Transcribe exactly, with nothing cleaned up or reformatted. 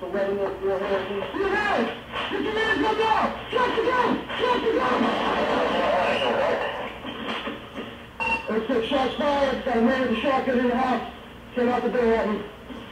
the wedding of your hands. You guys! Get your hands up now! Drop the gun! Drop the gun! There's six shots fired. Got a man with a shotgun in the house. Get out the door, Eddie.